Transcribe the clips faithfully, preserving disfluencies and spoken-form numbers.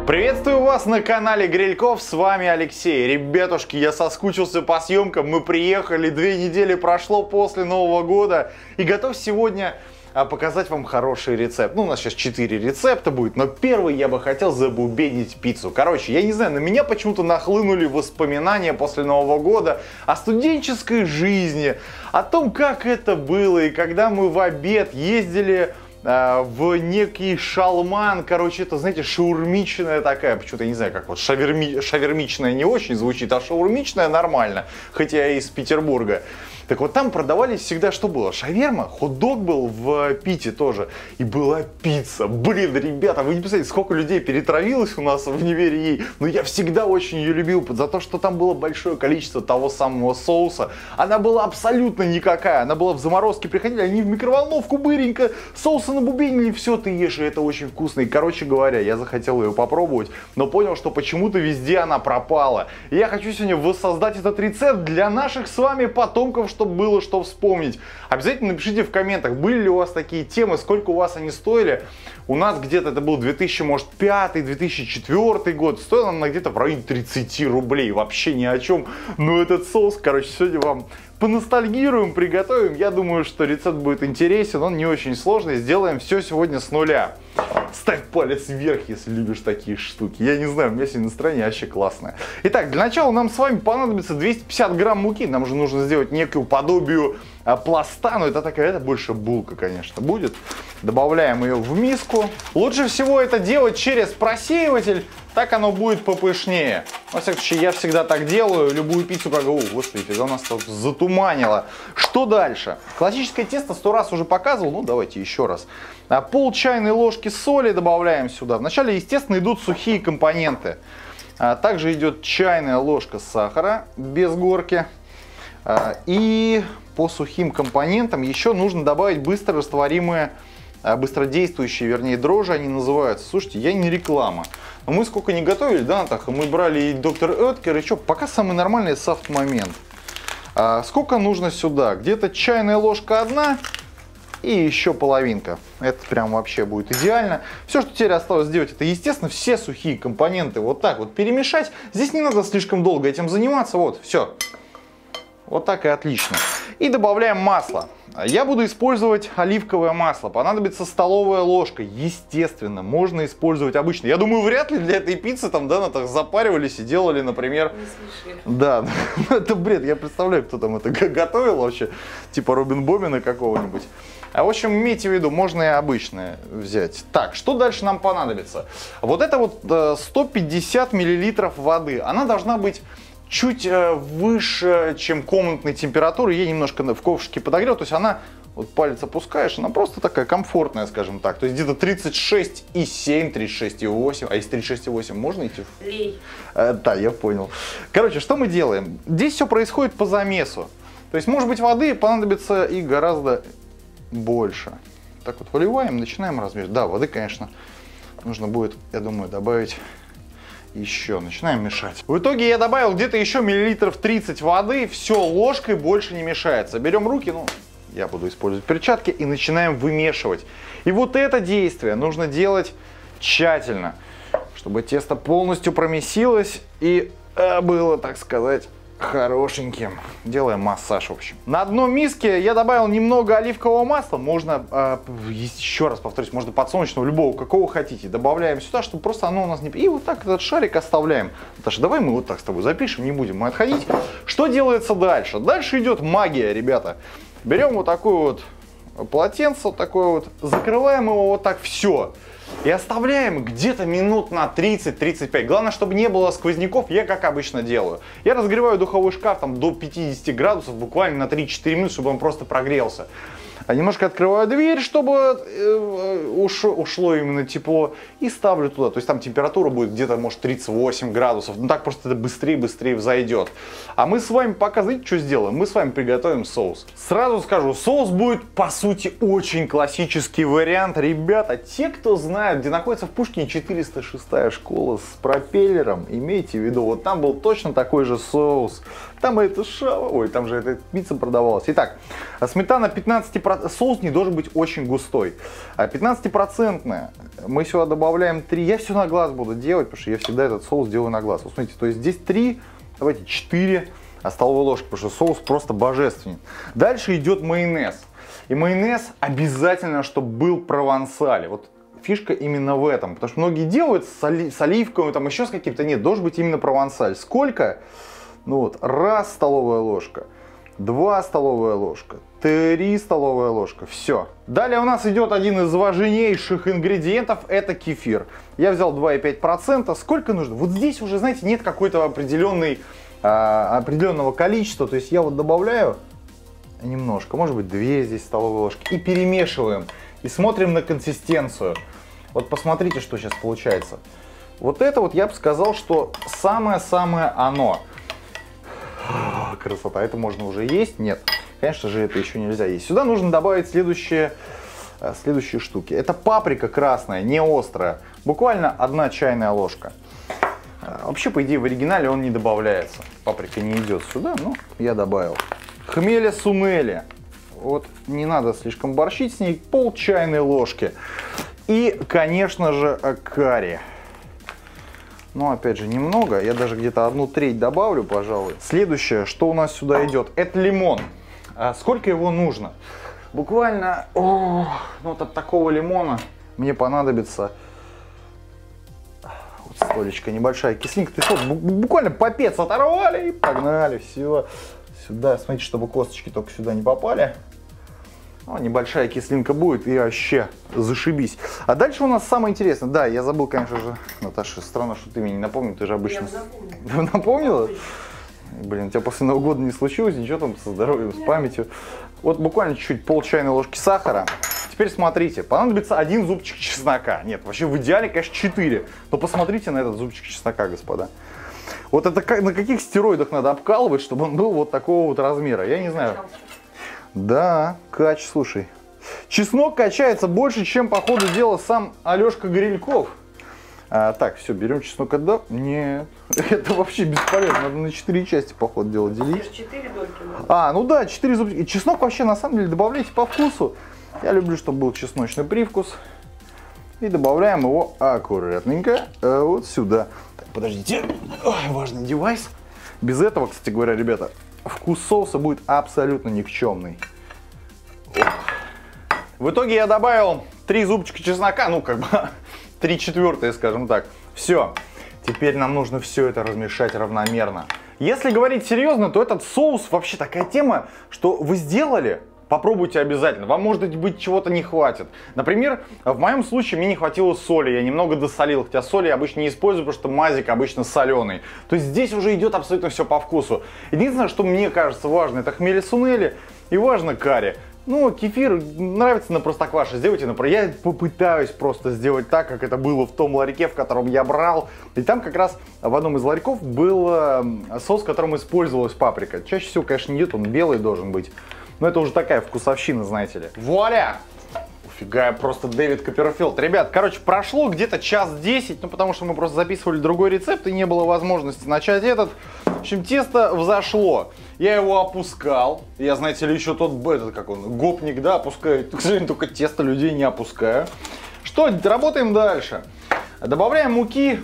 Приветствую вас на канале Грильков, с вами Алексей. Ребятушки, я соскучился по съемкам, мы приехали, две недели прошло после Нового года и готов сегодня показать вам хороший рецепт. Ну, у нас сейчас четыре рецепта будет, но первый я бы хотел забубенить пиццу. Короче, я не знаю, на меня почему-то нахлынули воспоминания после Нового года о студенческой жизни, о том, как это было, и когда мы в обед ездили в некий шалман, короче, это, знаете, шаурмичная такая, почему-то, я не знаю, как вот шаверми, шавермичная не очень звучит, а шаурмичная нормально, хотя я из Петербурга. Так вот, там продавались всегда, что было? Шаверма, хот-дог был в Пите тоже, и была пицца. Блин, ребята, вы не представляете, сколько людей перетравилось у нас в универе ей, но я всегда очень ее любил, за то, что там было большое количество того самого соуса. Она была абсолютно никакая, она была в заморозке, приходили, они в микроволновку быренько, соуса набубенили, все, ты ешь, и это очень вкусно. И, короче говоря, я захотел ее попробовать, но понял, что почему-то везде она пропала. И я хочу сегодня воссоздать этот рецепт для наших с вами потомков, чтобы было что вспомнить. Обязательно напишите в комментах, были ли у вас такие темы, сколько у вас они стоили. У нас где-то это был две тысячи пятый — две тысячи четвёртый год, стоил она где-то в районе тридцати рублей, вообще ни о чем. Но этот соус, короче, сегодня вам поностальгируем, приготовим. Я думаю, что рецепт будет интересен, он не очень сложный. Сделаем все сегодня с нуля. Ставь палец вверх, если любишь такие штуки. Я не знаю, у меня сегодня настроение вообще классное. Итак, для начала нам с вами понадобится двести пятьдесят грамм муки. Нам же нужно сделать некую подобию а, пласта. Но это такая, это больше булка, конечно, будет. Добавляем ее в миску. Лучше всего это делать через просеиватель. Так оно будет попышнее. Во всяком случае, я всегда так делаю. Любую пиццу, как... О, господи, фига, у нас тут затуманило. Что дальше? Классическое тесто сто раз уже показывал. Ну, давайте еще раз. Пол чайной ложки соли добавляем сюда. Вначале, естественно, идут сухие компоненты. Также идет чайная ложка сахара без горки. И по сухим компонентам еще нужно добавить быстро растворимые, быстродействующие, вернее, дрожжи они называются. Слушайте, я не реклама. Но мы сколько не готовили, да, Натаха? Мы брали и доктор Оэткер, и что, пока самый нормальный софт-момент. А сколько нужно сюда? Где-то чайная ложка одна и еще половинка. Это прям вообще будет идеально. Все, что теперь осталось сделать, это, естественно, все сухие компоненты вот так вот перемешать. Здесь не надо слишком долго этим заниматься. Вот, все. Вот так и отлично. И добавляем масло. Я буду использовать оливковое масло. Понадобится столовая ложка. Естественно, можно использовать обычно. Я думаю, вряд ли для этой пиццы там, да, на так запаривались и делали, например... Да, это бред. Я представляю, кто там это готовил вообще. Типа Робин Бобина какого-нибудь. А в общем, имейте в виду, можно и обычное взять. Так, что дальше нам понадобится? Вот это вот сто пятьдесят миллилитров воды. Она должна быть чуть выше, чем комнатной температуры. Я немножко в ковшике подогрел. То есть она, вот палец опускаешь, она просто такая комфортная, скажем так. То есть где-то тридцать шесть и семь, тридцать шесть и восемь. А из тридцать шесть и восемь можно идти? Лей. А, да, я понял. Короче, что мы делаем? Здесь все происходит по замесу. То есть, может быть, воды понадобится и гораздо больше. Так вот, выливаем, начинаем размешивать. Да, воды, конечно, нужно будет, я думаю, добавить еще. Начинаем мешать. В итоге я добавил где-то еще миллилитров тридцать воды. Все, ложкой больше не мешается. Берем руки, ну, я буду использовать перчатки, и начинаем вымешивать. И вот это действие нужно делать тщательно, чтобы тесто полностью промесилось и э, было, так сказать, хорошеньким. Делаем массаж, в общем. На дно миски я добавил немного оливкового масла. Можно, э, еще раз повторюсь, можно подсолнечного, любого, какого хотите. Добавляем сюда, чтобы просто оно у нас не... И вот так этот шарик оставляем. Наташа, давай мы вот так с тобой запишем, не будем мы отходить. Что делается дальше? Дальше идет магия, ребята. Берем вот такое вот полотенце, вот такое вот, закрываем его вот так, все. И оставляем где-то минут на тридцать — тридцать пять. Главное, чтобы не было сквозняков, я как обычно делаю. Я разогреваю духовой шкаф там до пятидесяти градусов буквально на три-четыре минуты, чтобы он просто прогрелся. А немножко открываю дверь, чтобы ушло, ушло именно тепло, и ставлю туда. То есть там температура будет где-то, может, тридцать восемь градусов. Ну так просто это быстрее-быстрее взойдет. А мы с вами пока, знаете, что сделаем? Мы с вами приготовим соус. Сразу скажу, соус будет, по сути, очень классический вариант. Ребята, те, кто знают, где находится в Пушкине четыреста шестая школа с пропеллером, имейте в виду, вот там был точно такой же соус. Там это шава, ой, там же эта пицца продавалась. Итак, сметана пятнадцать процентов, соус не должен быть очень густой. пятнадцать процентов мы сюда добавляем три, я все на глаз буду делать, потому что я всегда этот соус делаю на глаз. Вот смотрите, то есть здесь три, давайте четыре столовые ложки, потому что соус просто божественный. Дальше идет майонез. И майонез обязательно, чтобы был провансаль. Вот фишка именно в этом, потому что многие делают с, оли с оливковым, там еще с каким-то, нет, должен быть именно провансаль. Сколько? Ну вот, раз столовая ложка, два столовая ложка, три столовая ложка, все. Далее у нас идет один из важнейших ингредиентов, это кефир. Я взял два и пять десятых процента, сколько нужно? Вот здесь уже, знаете, нет какой-то определенной, а, определенного количества, то есть я вот добавляю немножко, может быть две здесь столовые ложки, и перемешиваем, и смотрим на консистенцию. Вот посмотрите, что сейчас получается. Вот это вот я бы сказал, что самое-самое оно. Красота, это можно уже есть? Нет, конечно же, это еще нельзя есть. Сюда нужно добавить следующие, следующие штуки. Это паприка красная, не острая, буквально одна чайная ложка. Вообще, по идее, в оригинале он не добавляется. Паприка не идет сюда, но я добавил. Хмеля-сунели. Вот не надо слишком борщить с ней, пол чайной ложки. И, конечно же, карри. Но опять же немного, я даже где-то одну треть добавлю, пожалуй. Следующее, что у нас сюда идет, это лимон. А сколько его нужно? Буквально, о, ну вот от такого лимона мне понадобится вот столечко, небольшая кислинка. То есть вот буквально попец оторвали и погнали, все. Сюда, смотрите, чтобы косточки только сюда не попали. О, небольшая кислинка будет и вообще зашибись. А дальше у нас самое интересное. Да, я забыл, конечно же, Наташа, странно, что ты мне не напомнил, ты же обычно... Я напомнила? Блин, у тебя после Нового года не случилось, ничего там со здоровьем, с памятью. Вот буквально чуть-чуть, пол чайной ложки сахара. Теперь смотрите, понадобится один зубчик чеснока. Нет, вообще в идеале, конечно, четыре. Но посмотрите на этот зубчик чеснока, господа. Вот это как, на каких стероидах надо обкалывать, чтобы он был вот такого вот размера, я не знаю. Да, кач, слушай. Чеснок качается больше, чем по ходу дела сам Алешка Грильков. А, так, все, берем чеснок отдав. Нет, это вообще бесполезно. Надо на четыре части по ходу дела делить. четыре дольки надо. А, ну да, четыре зубчика. Чеснок вообще на самом деле добавляйте по вкусу. Я люблю, чтобы был чесночный привкус. И добавляем его аккуратненько вот сюда. Так, подождите. Ой, важный девайс. Без этого, кстати говоря, ребята, вкус соуса будет абсолютно никчемный. В итоге я добавил три зубчика чеснока, ну как бы три четвертые, скажем так. Все. Теперь нам нужно все это размешать равномерно. Если говорить серьезно, то этот соус вообще такая тема, что вы сделали, попробуйте обязательно. Вам, может быть, чего-то не хватит. Например, в моем случае мне не хватило соли. Я немного досолил, хотя соли я обычно не использую, потому что мазик обычно соленый. То есть здесь уже идет абсолютно все по вкусу. Единственное, что мне кажется важно, это хмели-сунели и важно карри. Ну, кефир нравится на простокваше, сделайте на... Я попытаюсь просто сделать так, как это было в том ларьке, в котором я брал. И там как раз в одном из ларьков был соус, в котором использовалась паприка. Чаще всего, конечно, не идет, он белый должен быть. Но это уже такая вкусовщина, знаете ли. Вуаля! Фига, я просто Дэвид Копперфилд. Ребят, короче, прошло где-то час десять, ну потому что мы просто записывали другой рецепт и не было возможности начать этот. В общем, тесто взошло. Я его опускал. Я, знаете ли, еще тот, этот, как он, гопник, да, опускаю. К сожалению, только тесто людей не опускаю. Что, работаем дальше. Добавляем муки.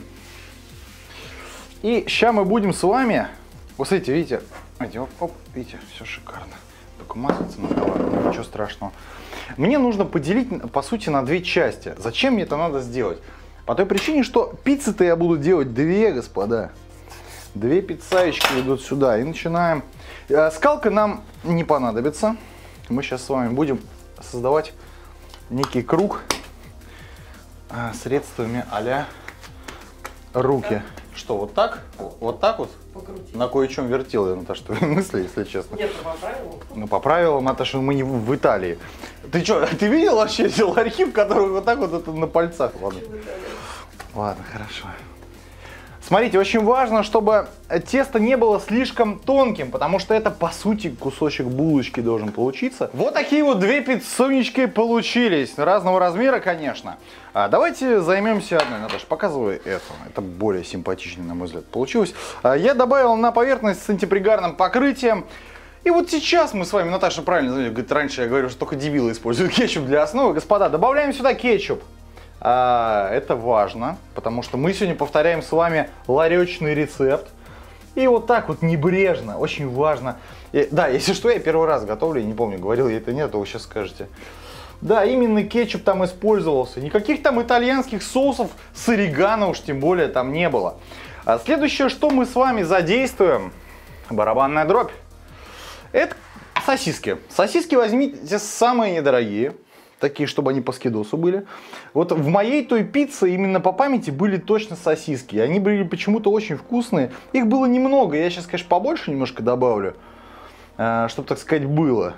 И сейчас мы будем с вами, вот смотрите, видите, оп, оп, видите, все шикарно. Только мазаться надо, ладно, ничего страшного. Мне нужно поделить, по сути, на две части. Зачем мне это надо сделать? По той причине, что пиццы-то я буду делать две, господа. Две пиццаечки идут сюда. И начинаем. Скалка нам не понадобится. Мы сейчас с вами будем создавать некий круг средствами а-ля руки. Что, вот так? Вот так вот? Покрути. На кое-чем вертел я, Наташа, твои мысли, если честно. Нет, ну по правилам. Ну по правилам, Наташа, мы не в, в Италии. Ты что, ты видел вообще эти ларьки, в которых вот так вот это на пальцах? Ладно, ладно, хорошо. Смотрите, очень важно, чтобы тесто не было слишком тонким, потому что это, по сути, кусочек булочки должен получиться. Вот такие вот две пиццунечки получились. Разного размера, конечно. А давайте займемся одной. Наташа, показывай это. Это более симпатично, на мой взгляд, получилось. А я добавил на поверхность с антипригарным покрытием. И вот сейчас мы с вами, Наташа правильно говорит, раньше я говорю, что только дебилы используют кетчуп для основы. Господа, добавляем сюда кетчуп. А, это важно, потому что мы сегодня повторяем с вами ларечный рецепт. И вот так вот небрежно, очень важно. И, да, если что, я первый раз готовлю, я не помню, говорил я это нет, а вы сейчас скажете. Да, именно кетчуп там использовался. Никаких там итальянских соусов с орегано уж тем более там не было. А следующее, что мы с вами задействуем, барабанная дробь. Это сосиски. Сосиски возьмите самые недорогие. Такие, чтобы они по скидосу были. Вот в моей той пицце именно по памяти были точно сосиски. Они были почему-то очень вкусные. Их было немного. Я сейчас, конечно, побольше немножко добавлю. Чтобы, так сказать, было.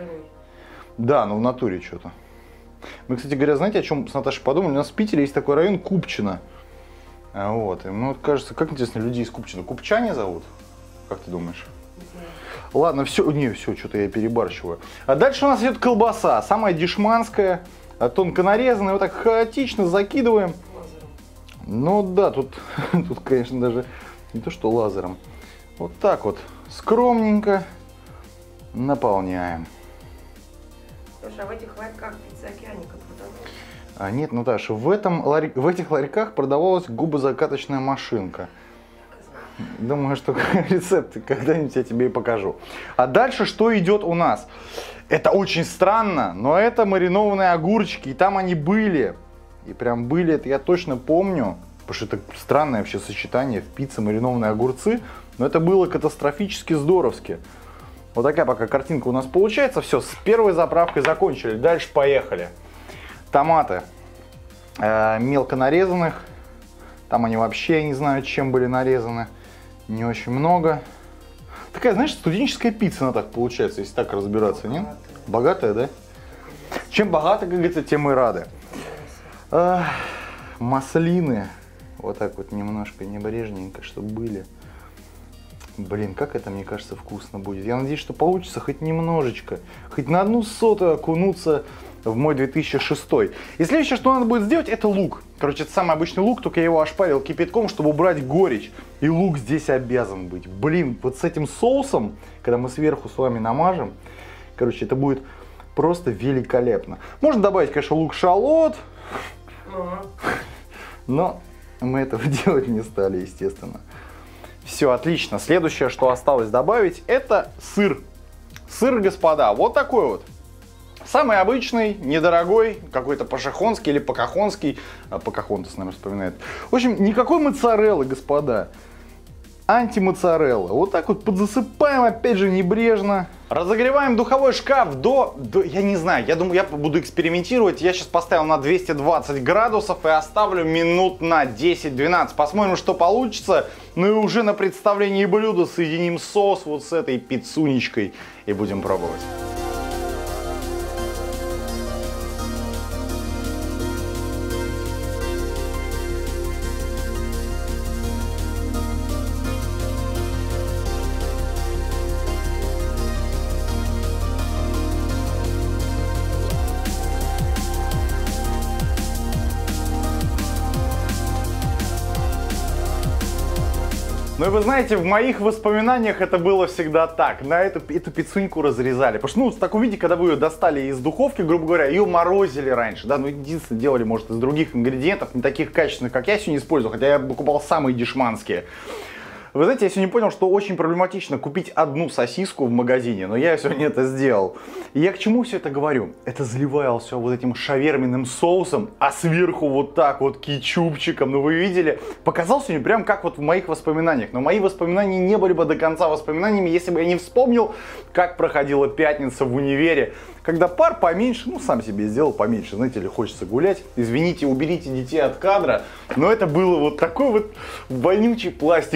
Да, но в натуре что-то. Мы, кстати говоря, знаете, о чем с Наташей подумали? У нас в Питере есть такой район Купчино. Вот. И мне вот кажется, как интересно, людей из Купчино. Купчане зовут? Как ты думаешь? Ладно, все, не, все, что-то я перебарщиваю. А дальше у нас идет колбаса, самая дешманская, тонко нарезанная, вот так хаотично закидываем. Лазером. Ну да, тут, тут, конечно, даже не то, что лазером. Вот так вот, скромненько наполняем. Слушай, а в этих ларьках пицца Океаника продавалась? А нет, Наташа, в, этом, ларь... в этих ларьках продавалась губозакаточная машинка. Думаю, что рецепты когда-нибудь я тебе и покажу. А дальше что идет у нас? Это очень странно, но это маринованные огурчики, и там они были. И прям были, это я точно помню, потому что это странное вообще сочетание в пицце маринованные огурцы, но это было катастрофически здоровски. Вот такая пока картинка у нас получается. Все, с первой заправкой закончили. Дальше поехали. Томаты э, мелко нарезанных. Там они вообще, я не знаю, чем были нарезаны. Не очень много. Такая, знаешь, студенческая пицца она так получается, если так разбираться, не? Богатая, да? Чем богато, как говорится, тем мы рады. А, маслины. Вот так вот немножко небрежненько, чтобы были. Блин, как это, мне кажется, вкусно будет. Я надеюсь, что получится хоть немножечко. Хоть на одну сотую окунуться в мой две тысячи шестой. И следующее, что надо будет сделать, это лук. Короче, это самый обычный лук, только я его ошпарил кипятком, чтобы убрать горечь. И лук здесь обязан быть. Блин, вот с этим соусом, когда мы сверху с вами намажем, короче, это будет просто великолепно. Можно добавить, конечно, лук-шалот. Но мы этого делать не стали, естественно. Все, отлично. Следующее, что осталось добавить, это сыр. Сыр, господа, вот такой вот. Самый обычный, недорогой, какой-то пашахонский или покахонский. А, Покахонтас, наверное, вспоминает. В общем, никакой моцареллы, господа. Антимоцарелла. Вот так вот подзасыпаем, опять же, небрежно. Разогреваем духовой шкаф до, до... Я не знаю, я думаю, я буду экспериментировать. Я сейчас поставил на двести двадцать градусов и оставлю минут на десять-двенадцать. Посмотрим, что получится. Ну и уже на представлении блюда соединим соус вот с этой пиццунечкой и будем пробовать. Ну и вы знаете, в моих воспоминаниях это было всегда так. На эту, эту пиццуньку разрезали. Потому что, ну, в таком виде, когда вы ее достали из духовки, грубо говоря, ее морозили раньше. Да, ну, единственное, делали, может, из других ингредиентов, не таких качественных, как я сегодня использую, хотя я покупал самые дешманские. Вы знаете, я сегодня понял, что очень проблематично купить одну сосиску в магазине, но я сегодня это сделал. И я к чему все это говорю? Это заливал все вот этим шаверменным соусом, а сверху вот так вот кетчупчиком. Ну вы видели? Показал сегодня прям как вот в моих воспоминаниях. Но мои воспоминания не были бы до конца воспоминаниями, если бы я не вспомнил, как проходила пятница в универе. Когда пар поменьше, ну сам себе сделал поменьше, знаете ли, хочется гулять. Извините, уберите детей от кадра. Но это было вот такой вот вонючий пластиковый стакан.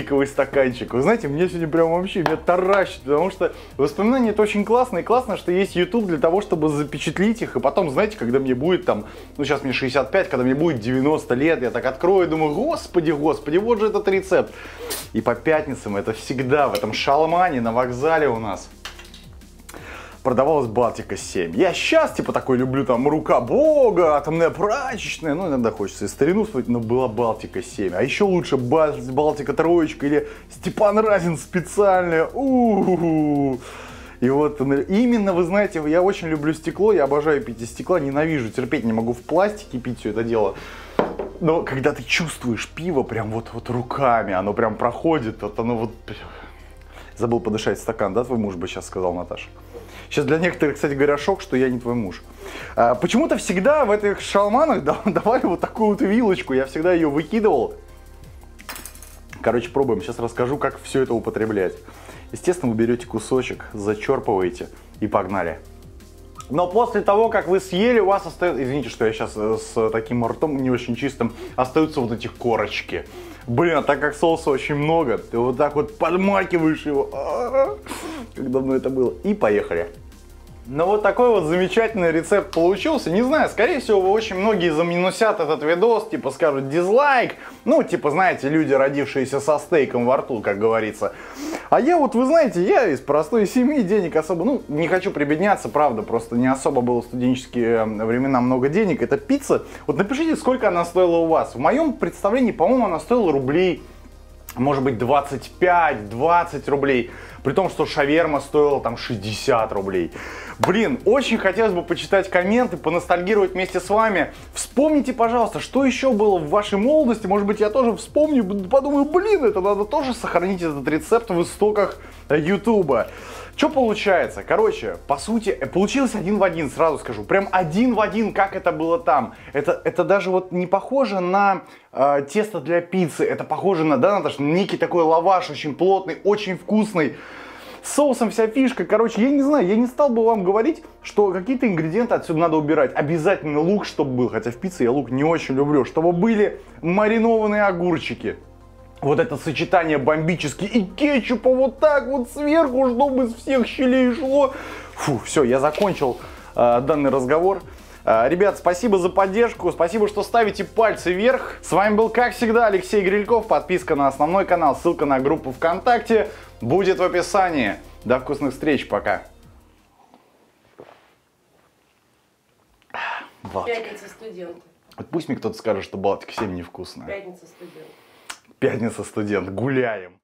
стаканчик. Вы знаете, мне сегодня прям вообще меня таращит, потому что воспоминания это очень классно, и классно, что есть YouTube для того, чтобы запечатлить их, и потом, знаете, когда мне будет там, ну сейчас мне шестьдесят пять, когда мне будет девяносто лет, я так открою и думаю, господи, господи, вот же этот рецепт. И по пятницам это всегда в этом шалмане на вокзале у нас продавалась Балтика семь. Я сейчас, типа, такой люблю, там, рука бога, атомная прачечная, ну, иногда хочется и старину вспомнить, но была Балтика семь. А еще лучше Балтика троечка или Степан Разин специальная. У-у-у. И вот именно, вы знаете, я очень люблю стекло, я обожаю пить из стекла, ненавижу, терпеть не могу в пластике пить все это дело. Но когда ты чувствуешь пиво прям вот, вот руками, оно прям проходит, вот оно вот... Забыл подышать в стакан, да, твой муж бы сейчас сказал, Наташа? Сейчас для некоторых, кстати говоря, шок, что я не твой муж. А, почему-то всегда в этих шалманах давали вот такую вот вилочку, я всегда ее выкидывал. Короче, пробуем, сейчас расскажу, как все это употреблять. Естественно, вы берете кусочек, зачерпываете и погнали. Но после того, как вы съели, у вас остается, извините, что я сейчас с таким ртом не очень чистым, остаются вот эти корочки. Блин, а так как соуса очень много, ты вот так вот подмакиваешь его. А-а-а, как давно это было. И поехали. Ну вот такой вот замечательный рецепт получился. Не знаю, скорее всего, вы очень многие заминусят этот видос, типа скажут дизлайк. Ну, типа, знаете, люди, родившиеся со стейком во рту, как говорится. А я вот, вы знаете, я из простой семьи, денег особо, ну, не хочу прибедняться, правда, просто не особо было в студенческие времена много денег. Это пицца. Вот напишите, сколько она стоила у вас. В моем представлении, по-моему, она стоила рублей, может быть, двадцать пять двадцать рублей. При том, что шаверма стоила там шестьдесят рублей. Блин, очень хотелось бы почитать комменты, поностальгировать вместе с вами. Вспомните, пожалуйста, что еще было в вашей молодости. Может быть, я тоже вспомню, подумаю, блин, это надо тоже сохранить этот рецепт в истоках Ютуба. Что получается? Короче, по сути, получилось один в один, сразу скажу. Прям один в один, как это было там. Это, это даже вот не похоже на э, тесто для пиццы. Это похоже на, да, Наташа, некий такой лаваш, очень плотный, очень вкусный. С соусом вся фишка. Короче, я не знаю, я не стал бы вам говорить, что какие-то ингредиенты отсюда надо убирать. Обязательно лук, чтобы был. Хотя в пицце я лук не очень люблю. Чтобы были маринованные огурчики. Вот это сочетание бомбически и кетчупа вот так вот сверху, чтобы из всех щелей шло. Фу, все, я закончил э, данный разговор. Э, ребят, спасибо за поддержку, спасибо, что ставите пальцы вверх. С вами был, как всегда, Алексей Грильков. Подписка на основной канал, ссылка на группу ВКонтакте будет в описании. До вкусных встреч, пока. Балтика. Пятница студент. Вот пусть мне кто-то скажет, что Балтика семь невкусная. Пятница студент. Пятница студент, гуляем.